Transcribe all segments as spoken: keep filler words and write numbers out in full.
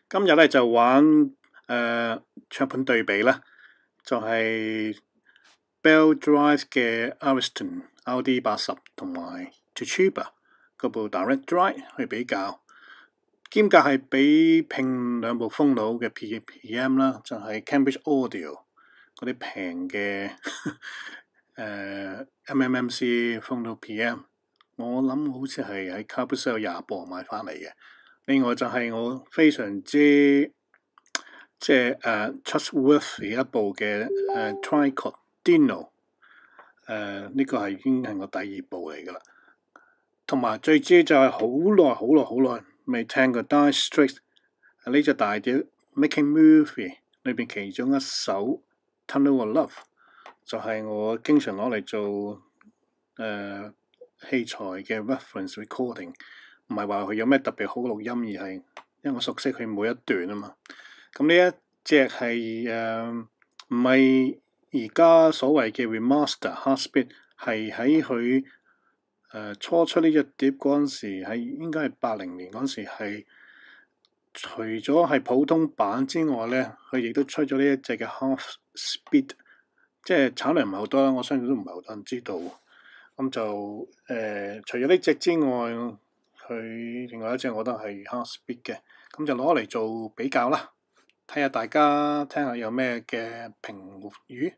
今日咧就玩誒、呃、唱盤對比啦，就係、是、Bell Drive 嘅 Ariston R D 八十同埋 Toshiba 嗰部 Direct Drive 去比較，兼夾係比拼兩部風爐嘅 P P M 啦，就係 Cambridge Audio 嗰啲平嘅誒 M M M C 風爐 P M， 我諗好似係喺 Carousell 廿磅買翻嚟嘅。另外就係我非常之即係誒、uh, trustworthy 一部嘅誒、uh, Tricord Dino， 誒呢個係已經係我第二部嚟噶啦。同埋最主要就係好耐好耐好耐未聽過 Dire Straits 呢隻大碟 Making Movie 裏邊其中一首 Tunnel of Love， 就係我經常攞嚟做誒、uh, 器材嘅 reference recording。唔係話佢有咩特別好錄音，而係因為我熟悉佢每一段啊嘛。咁呢一隻係誒唔係而家所謂嘅 remaster Heartsbeat， 係喺佢誒初出呢隻碟嗰陣時，係應該係八零年嗰陣時，係除咗係普通版之外咧，佢亦都出咗呢一隻嘅 Heartsbeat， 即係產量唔係好多啦，我相信都唔係好多人知道。咁就誒、呃、除咗呢隻之外，佢另外一隻我覺得係 Heartsbeat 嘅，咁就攞嚟做比較啦，睇下大家聽下有咩嘅評語。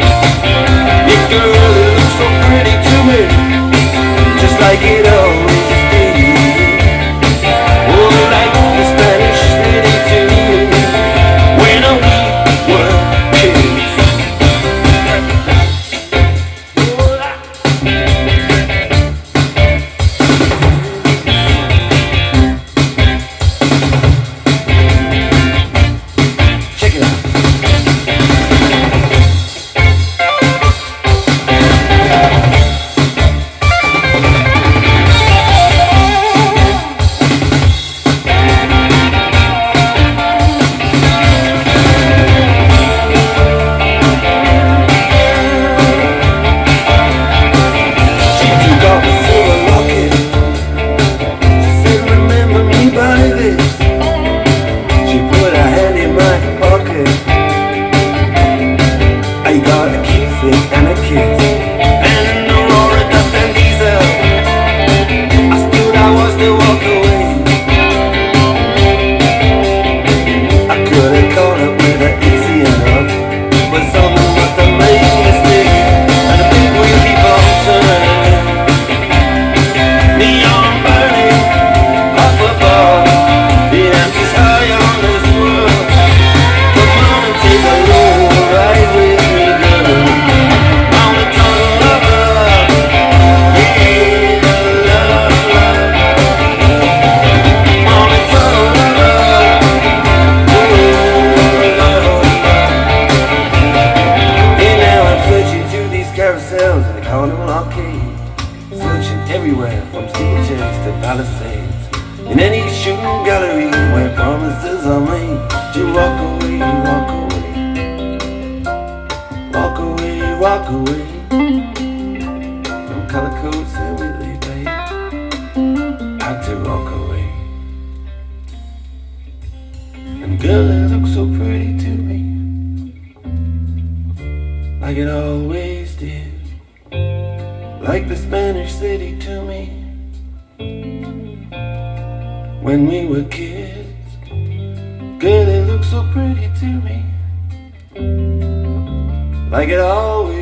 Girl, it looks so pretty to me, just like it always kiss. And in the roar of dust and diesel, I stood, I was to walk away. I could have caught up with her easy enough, but something must have made me stick. And the big wheel keep on turning, neon burning up above. The answer's high on this world. Come on and take a roll right with me, girl. On the tunnel of love, yeah, love, love. On the tunnel of love, oh, love, love. Hey, now I'm searching through these carousels in the carnival arcade, searching everywhere from steeplechase to palisades. In any shooting gallery where promises are made to walk away, walk away, walk away, walk away from color coats and Whitley Bay. Had to walk away. And girl, it looks so pretty to me, like it always did, like the Spanish city to me when we were kids. Girl, it looks so pretty to me, like it always